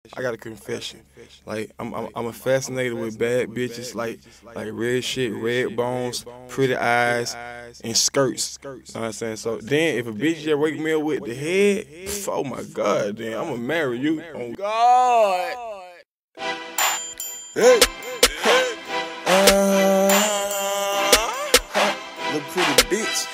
I got a confession. Like I'm fascinated with bad bitches, like red shit, red bones, pretty eyes, and skirts. You know what I'm saying? So then if a bitch just wake me up with the head, oh my God, then I'ma marry you. Oh God. Hey. Little pretty bitch.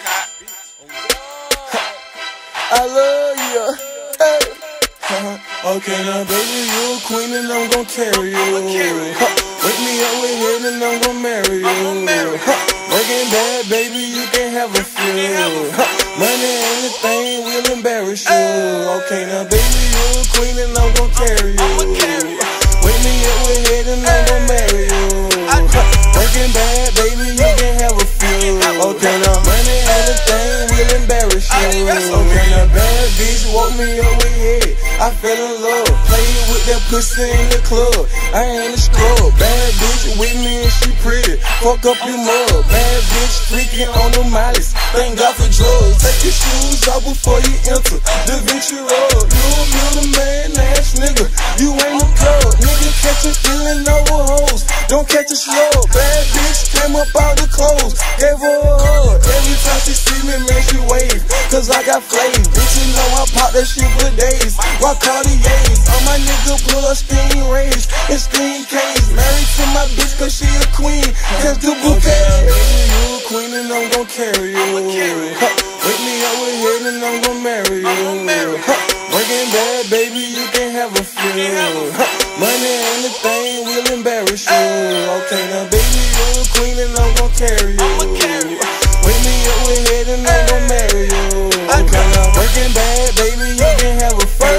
I love you. Hey. Okay, now baby, you a queen and I'm gon' carry you. Wake me up with head and I'm gon' marry you. Working bad, baby, you can have a few. Money ain't a thing, will embarrass you. Okay, now baby, you a queen and I'm gon' carry you. Wake me up with head and I'm gon' marry you. Working bad, baby, you can have a few. Okay, now money ain't a thing, will embarrass you. Okay, now bad bitch, woke me up with head. I fell in love, playing with that pussy in the club. I ain't a scrub. Bad bitch with me and she pretty. Fuck up your mug. Bad bitch freaking on the mileage. Thank God for drugs. Take your shoes off before you enter the venture road. You a middleman ass nigga. You ain't a plug. Nigga catching feeling over hoes. Don't catch a slow. Bad bitch came up out the clothes. Gave her a hug. Every time she see me, man, she wave. Cause I got flames. Bitch, you know I pop that shit for days. Cartiers, all my nigga pull up Stingrays and Stingcays. Married to my bitch cause she a queen, just the bouquet. Baby, you a queen and I'm gon' carry you. Wake me up with head and I'm gon' marry you. Working bad, baby, you can have a few. Money ain't a thing, will embarrass you. Okay, now baby, you a queen and I'm gon' carry you. Wake me up with head and I'm gon' marry you. Okay, now working bad, baby, you can have a few.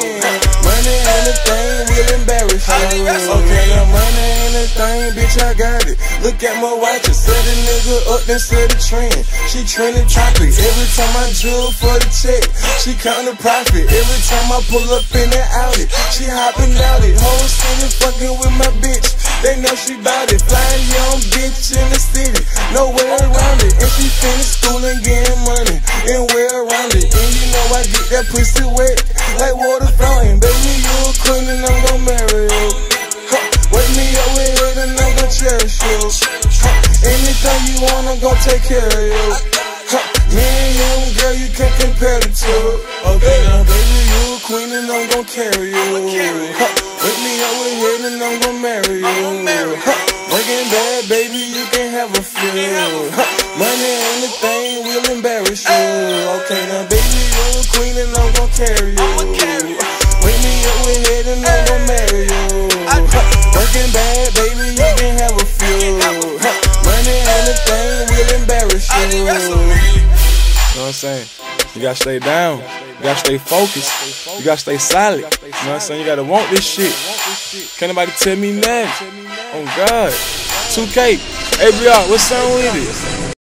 Okay, now money ain't a thing, bitch, I got it. Look at my watch, set a nigga up, then set a trend. She trending topic, every time I drill for the check, she counting profit. Every time I pull up in that Audi, she hopping out it. Whole city fucking with my bitch, they know she bout it. Flying young bitch in the city, nowhere around it. And she finished school and getting money, and we're around it. And you know I get that pussy wet, like water fountain. Baby, you a queen and I'm gon' marry you. Wake me up with head and I'm gon' cherish you. Anything you want, I'm gon' take care of you. Me and you, girl, you can't compare the two. Okay, now baby, you a queen and I'm gon' carry you. Wake me up with head and I'm gon' marry you. Working bad, baby, you can have a few. Money ain't a thing, will embarrass you. Okay, now baby, you a queen and I'm gon' carry you. Wake me up with head and I'm gon' marry you. Working bad, baby, you can have a few. Money ain't a thing, will embarrass you. You know what I'm saying? You gotta stay down. You gotta stay focused. You gotta stay solid. You know what I'm saying? You gotta want this shit. Can't nobody tell me nothing. Oh God. 2K. ABR, what's up with it?